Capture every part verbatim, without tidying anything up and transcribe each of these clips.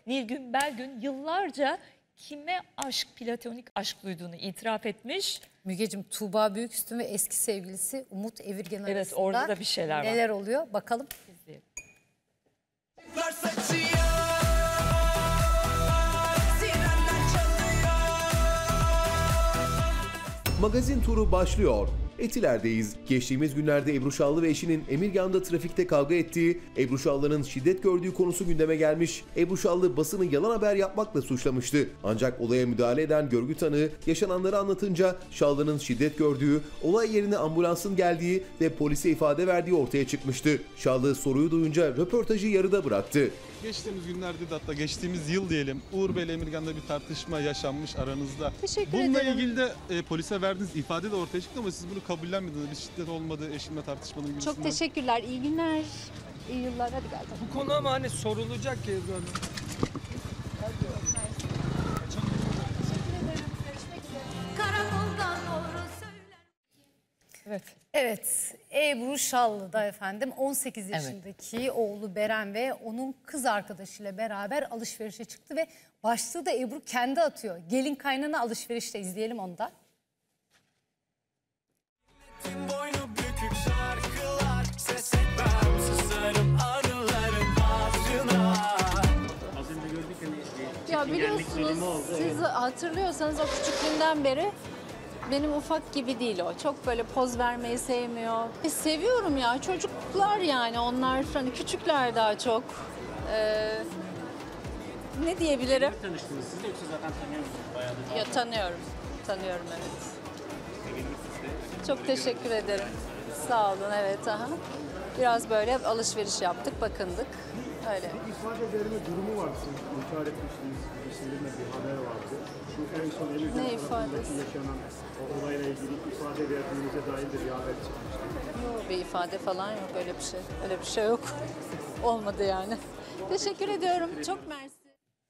Nilgün Belgün yıllarca kime aşk, platonik aşk duyduğunu itiraf etmiş. Mügeciğim, Tuğba Büyüküstün ve eski sevgilisi Umut Evirgen arasında evet, orada da bir şeyler var. Neler oluyor bakalım. İzleyelim. Magazin turu başlıyor. Etiler'deyiz. Geçtiğimiz günlerde Ebru Şallı ve eşinin Emirgan'da trafikte kavga ettiği, Ebru Şallı'nın şiddet gördüğü konusu gündeme gelmiş. Ebru Şallı basını yalan haber yapmakla suçlamıştı. Ancak olaya müdahale eden görgü tanığı yaşananları anlatınca Şallı'nın şiddet gördüğü, olay yerine ambulansın geldiği ve polise ifade verdiği ortaya çıkmıştı. Şallı soruyu duyunca röportajı yarıda bıraktı. Geçtiğimiz günlerde de, hatta geçtiğimiz yıl diyelim, Uğur Bey ile Emirgan'da bir tartışma yaşanmış aranızda. Teşekkür Bununla ederim. ilgili de e, polise verdiğiniz ifade de ortaya çıktı ama siz bunu kabullenmediniz. Bir şiddet olmadı, eşimle tartışmanın gibisinden. Çok teşekkürler, iyi günler, iyi yıllar, hadi gel. Bu konu ama hani sorulacak ya Ebru Hanım. Evet. Evet, Ebru Şallı'da efendim on sekiz yaşındaki evet. oğlu Beren ve onun kız arkadaşıyla beraber alışverişe çıktı ve başlığı da Ebru kendi atıyor. Gelin kaynana alışverişte, izleyelim onu da. Ya biliyorsunuz, siz hatırlıyorsanız o küçüklüğünden beri benim ufak gibi değil o. Çok böyle poz vermeyi sevmiyor. E, seviyorum ya, çocuklar yani onlar, hani küçükler daha çok. Ee, ne diyebilirim? Nasıl tanıştınız siz de, yoksa zaten tanıyor musunuz? Bayağıdır. Ya tanıyorum, tanıyorum evet. Çok teşekkür ederim. Sağ olun, evet. Aha. Biraz böyle alışveriş yaptık, bakındık. Öyle. İfade verme durumu var, siz inkar etmiştiniz, kesinlikle bir haber vardı. Şu en son Emirgan ne ifadesi? Yaşanan o olayla ilgili ifade verdiğinize dair de bir haber çıkmıştı. Yok, bir ifade falan yok, öyle bir şey. Öyle bir şey yok. Olmadı yani. Teşekkür ediyorum. Çok mersi.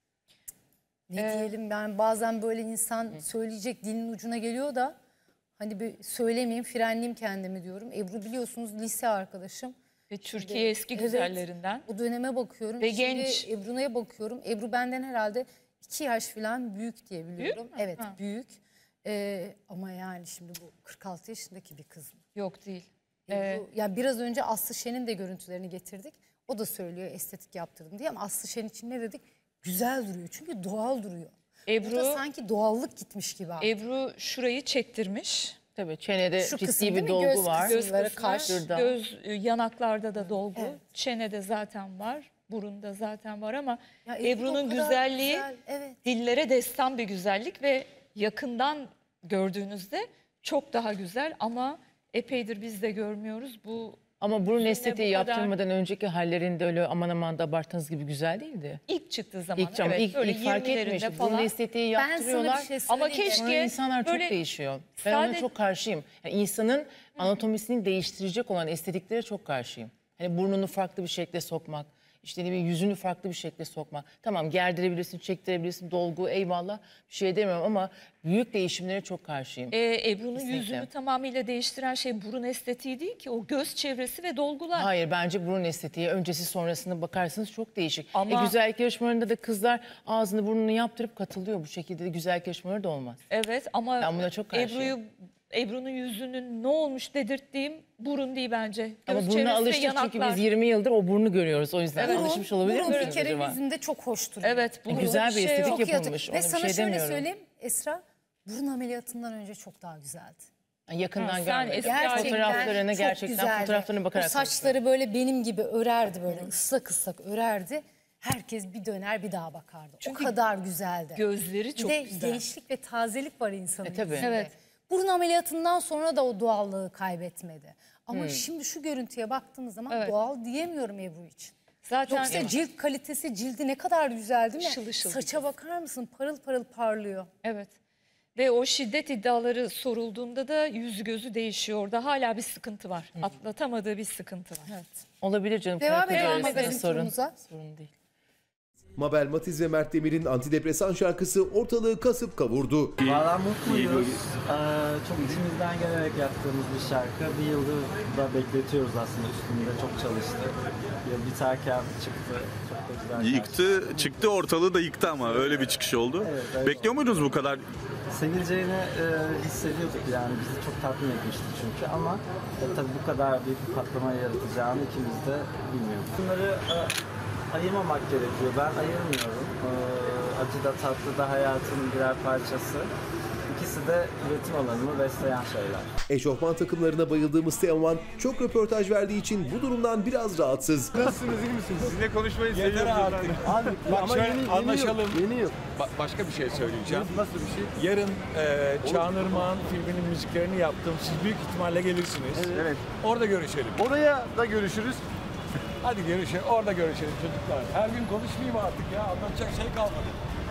Ne Ee, diyelim, yani bazen böyle insan söyleyecek dilin ucuna geliyor da hani bir söylemeyeyim, frenleyeyim kendimi diyorum. Ebru biliyorsunuz lise arkadaşım. Ve Türkiye eski evet, güzellerinden. O döneme bakıyorum. Ve Şimdi genç. Ebru'ya bakıyorum. Ebru benden herhalde iki yaş falan büyük diye biliyorum. Büyük mü? Evet, Ha. büyük. Ee, ama yani şimdi bu kırk altı yaşındaki bir kız mı? Yok değil. Ebru, Ee, yani biraz önce Aslı Şen'in de görüntülerini getirdik. O da söylüyor estetik yaptırdım diye, ama Aslı Şen için ne dedik? Güzel duruyor, çünkü doğal duruyor. Ebru, Burada sanki doğallık gitmiş gibi abi. Ebru şurayı çektirmiş. Tabii çenede Şu ciddi kısım bir değil mi? dolgu Göz var. kısmı. Göz Kısımları, kısmı, kaş. Şurada. göz, yanaklarda da dolgu, Evet. çenede zaten var, burunda zaten var ama Ya Ebru Ebru'nun o kadar güzelliği güzel, evet. dillere destan bir güzellik ve yakından gördüğünüzde çok daha güzel ama epeydir biz de görmüyoruz. Bu Ama burun yüzüne estetiği bu kadar- yaptırmadan önceki hallerinde öyle aman aman da abarttığınız gibi güzel değildi. ilk çıktığı zaman İlk, cam, evet, ilk, böyle ilk fark yirmilerinde etmiş. falan. Burun estetiği Ben sana yaptırıyorlar. bir şey Ama söyleyeyim. keşke Sonra insanlar çok böyle değişiyor. Ben ona sade- çok karşıyım. Yani insanın anatomisini değiştirecek olan estetiklere çok karşıyım. Hani burnunu farklı bir şekle sokmak, işte ne bileyim yüzünü farklı bir şekle sokmak. Tamam, gerdirebilirsin, çektirebilirsin, dolgu eyvallah, bir şey demiyorum ama büyük değişimlere çok karşıyım. Ee, Ebru'nun Kesinlikle. yüzünü tamamıyla değiştiren şey burun estetiği değil ki, o göz çevresi ve dolgular. Hayır, bence burun estetiği öncesi sonrasına bakarsanız çok değişik. Ama- E, güzellik yarışmalarında da kızlar ağzını burnunu yaptırıp katılıyor. Bu şekilde de güzellik yarışmaları da olmaz. Evet ama Ben buna çok karşıyım. Ebru'yu Ebru'nun yüzünün ne olmuş dedirttiğim burun değil bence. Göz Ama çevresi burnuna ve alıştık çünkü yanaklar. biz yirmi yıldır o burnu görüyoruz. O yüzden Burun, alışmış olabilir burun bir misiniz kere acaba? yüzünde çok hoş duruyor. Evet, burun güzel bir şey estetik yok. Çok yapılmış. yatı- Ona Ve bir sana şey şöyle demiyorum. söyleyeyim Esra, burun ameliyatından önce çok daha güzeldi. Yakından Ha, sen görmedim. eski Gerçekten Fotoğraflarına çok gerçekten güzeldi. fotoğraflarına bakarak. O saçları böyle benim gibi örerdi, böyle ıslak ıslak örerdi. Herkes bir döner bir daha bakardı. Çünkü o kadar güzeldi. Gözleri çok bir de güzel. gençlik ve tazelik var insanın E, tabii. yüzünde. Evet. Burun ameliyatından sonra da o doğallığı kaybetmedi. Ama şimdi şu görüntüye baktığımız zaman Evet. doğal diyemiyorum Ebru için. Zaten Yoksa cilt kalitesi, cildi ne kadar güzel değil mi? Işıl ışıl. Saça bakar mısın? Parıl parıl parlıyor. evet. Ve o şiddet iddiaları sorulduğunda da yüzü gözü değişiyor. Orada hala bir sıkıntı var. Atlatamadığı bir sıkıntı var. Evet. Olabilir canım. Devam karı koca edelim arasında magazin sorun. turumuza. Sorun değil. Mabel Matiz ve Mert Demir'in antidepresan şarkısı ortalığı kasıp kavurdu. Valla mutluyuz. Ee, çok içimizden gelerek yaptığımız bir şarkı. Bir yıldır da bekletiyoruz aslında, üstünde çok çalıştık. Yıl biterken çıktı. Çok da güzel. Yıktı, çıktı, ortalığı da yıktı ama öyle bir çıkış oldu. Evet, evet. Bekliyor muydunuz bu kadar? Sevileceğini e, hissediyorduk yani, bizi çok tatmin etmişti çünkü, ama e, tabii bu kadar büyük bir patlama yaratacağını ikimiz de bilmiyorduk. Bunları e, ayırmamak gerekiyor, ben ayırmıyorum. E, acı da tatlı da hayatın birer parçası. İkisi de üretim alanımı besleyen şeyler. Eşofman takımlarına bayıldığımız Teoman çok röportaj verdiği için bu durumdan biraz rahatsız. Nasılsınız, iyi misiniz? Sizinle konuşmayı Yeter seviyorum. artık. Abi, Bak ama şöyle yeni, yeni anlaşalım. Yıl, yeni yıl. Ba- başka bir şey söyleyeceğim. Nasıl bir şey? Yarın e, Çağan Irmak'ın filminin müziklerini yaptım. Siz büyük ihtimalle gelirsiniz. Evet. Orada görüşelim. Oraya da görüşürüz. Hadi görüşelim. Orada görüşelim çocuklar. Her gün konuşmayayım artık ya. Anlatacak şey kalmadı.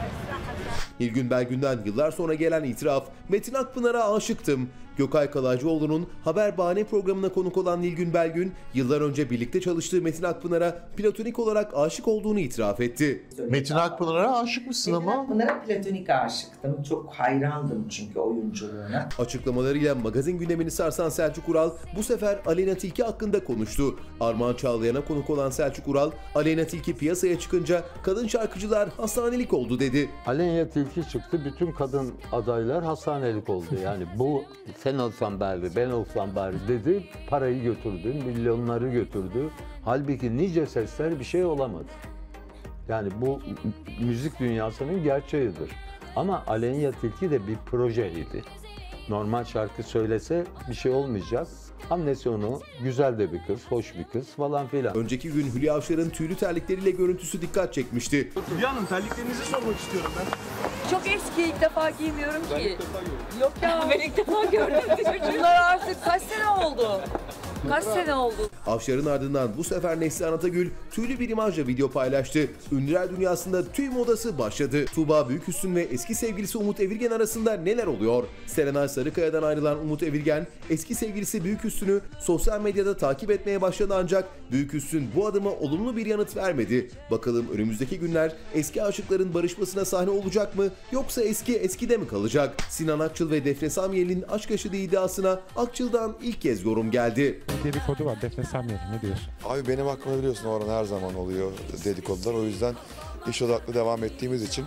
Nilgün Belgün'den yıllar sonra gelen itiraf, Metin Akpınar'a aşıktım. Gökay Kalaycıoğlu'nun Haber Bahane programına konuk olan Nilgün Belgün, yıllar önce birlikte çalıştığı Metin Akpınar'a platonik olarak aşık olduğunu itiraf etti. Metin Akpınar'a aşık mısın ama? Metin Akpınar'a platonik aşıktım. Çok hayrandım çünkü oyunculuğuna. Açıklamalarıyla magazin gündemini sarsan Selçuk Ural bu sefer Aleyna Tilki hakkında konuştu. Armağan Çağlayan'a konuk olan Selçuk Ural, Aleyna Tilki piyasaya çıkınca kadın şarkıcılar hastanelik oldu dedi. Aleyna Tilki çıktı, bütün kadın adaylar hastanelik oldu. Yani bu sen olsan bari, ben olsam bari dedi, parayı götürdü, milyonları götürdü. Halbuki nice sesler bir şey olamadı. Yani bu müzik dünyasının gerçeğidir. Ama Aleyna Tilki de bir projeydi. Normal şarkı söylese bir şey olmayacak. Annesi onu güzel de bir kız, hoş bir kız falan filan. Önceki gün Hülya Avşar'ın tüylü terlikleriyle görüntüsü dikkat çekmişti. Hülya Hanım, terliklerinizi sormak istiyorum ben. Çok eski, ilk defa giymiyorum ki. Ben ilk defa gördüm. Yok ya, ben ilk defa gördüm. Bunlar artık kaç sene oldu? Kaç sene oldu? Avşar'ın ardından bu sefer Neslihan Atagül tüylü bir imajla video paylaştı. Ünlüler dünyasında tüy modası başladı. Tuğba Büyüküstün ve eski sevgilisi Umut Evirgen arasında neler oluyor? Serenay Sarıkaya'dan ayrılan Umut Evirgen, eski sevgilisi Büyüküstün'ü sosyal medyada takip etmeye başladı ancak Büyüküstün bu adıma olumlu bir yanıt vermedi. Bakalım önümüzdeki günler eski aşıkların barışmasına sahne olacak mı? Yoksa eski eskide mi kalacak? Sinan Akçıl ve Defne Samyeli'nin aşk yaşadığı iddiasına Akçıl'dan ilk kez yorum geldi. Dedikodu var Defne Samyeli, ne diyorsun? Abi benim aklıma biliyorsun oran her zaman oluyor dedikodular. O yüzden iş odaklı devam ettiğimiz için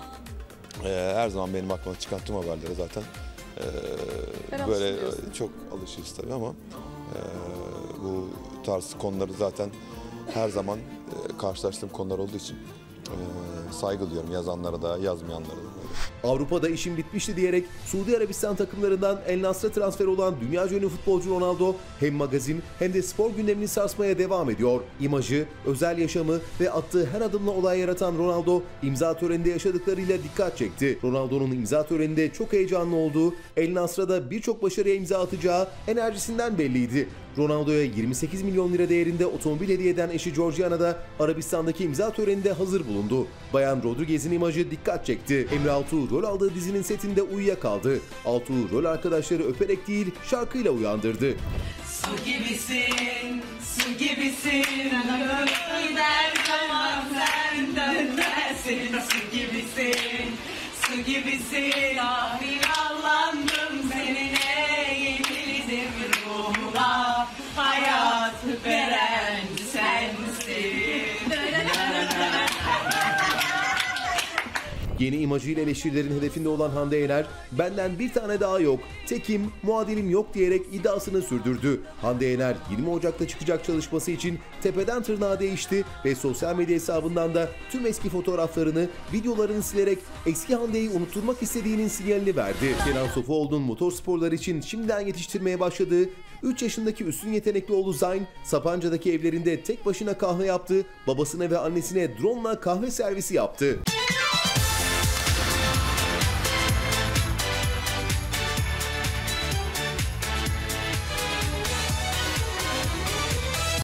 e, her zaman benim aklıma çıkan tüm haberlere zaten e, böyle çok alışırız tabii ama e, bu tarz konuları zaten her zaman e, karşılaştığım konular olduğu için e, saygı duyuyorum yazanlara da yazmayanlara da. Avrupa'da işim bitmişti diyerek Suudi Arabistan takımlarından El Nasr'a transfer olan dünyaca ünlü futbolcu Ronaldo hem magazin hem de spor gündemini sarsmaya devam ediyor. İmajı, özel yaşamı ve attığı her adımla olay yaratan Ronaldo imza töreninde yaşadıklarıyla dikkat çekti. Ronaldo'nun imza töreninde çok heyecanlı olduğu, El Nasr'a da birçok başarıya imza atacağı enerjisinden belliydi. Ronaldo'ya yirmi sekiz milyon lira değerinde otomobil hediye eden eşi Georgiana da Arabistan'daki imza töreninde hazır bulundu. Bayan Rodriguez'in imajı dikkat çekti. Emre Altuğ rol aldığı dizinin setinde uyuyakaldı. Altuğ rol arkadaşları öperek değil şarkıyla uyandırdı. Su gibisin, su gibisin, gider zaman sen dönmezsin. Su gibisin, su gibisin, ah illallandım seninle, yenildim ruhuma, hayatı veren sensin. Yeni imajıyla eleştirilerin hedefinde olan Hande Yener, benden bir tane daha yok, tekim, muadilim yok diyerek iddiasını sürdürdü. Hande Yener yirmi Ocak'ta çıkacak çalışması için tepeden tırnağa değişti ve sosyal medya hesabından da tüm eski fotoğraflarını, videolarını silerek eski Hande'yi unutturmak istediğinin sinyalini verdi. Kenan Sofuoğlu'nun motorsporlar için şimdiden yetiştirmeye başladığı üç yaşındaki üstün yetenekli oğlu Zayn, Sapanca'daki evlerinde tek başına kahve yaptı, babasına ve annesine drone'la kahve servisi yaptı.